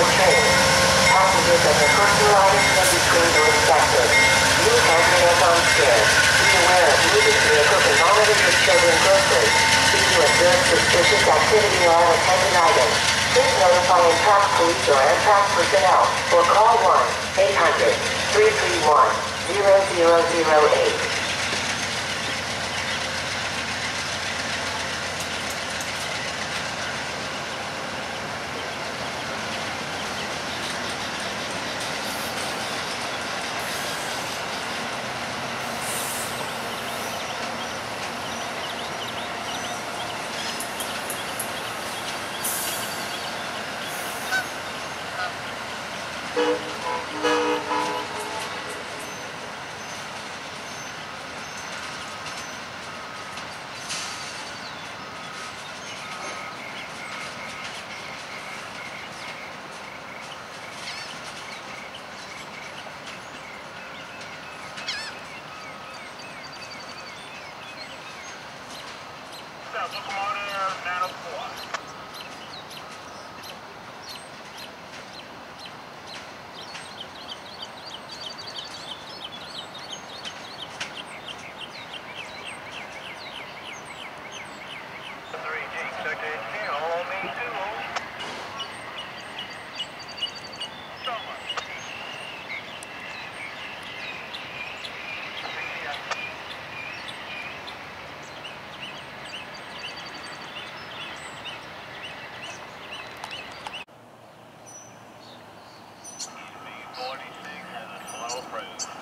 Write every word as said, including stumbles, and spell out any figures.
train. Passengers and their personal items may be cleaned or inspected. Use hand cleaners on stairs. Be aware of moving vehicles and monitor your children closely. If you observe suspicious activity on attended items, please notify Amtrak Police or Amtrak personnel, or call one eight hundred, three three one, zero zero zero eight. Locomotive nine oh four. three G, sector eighteen, all me two. Summer. forty-six and a slow approach.